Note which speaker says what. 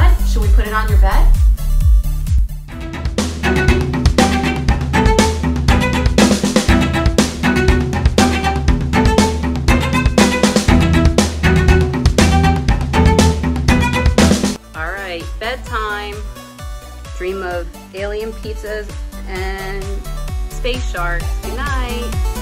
Speaker 1: what? Should we put it on your bed?
Speaker 2: All right, bedtime. Dream of alien pizzas and space sharks. Good night.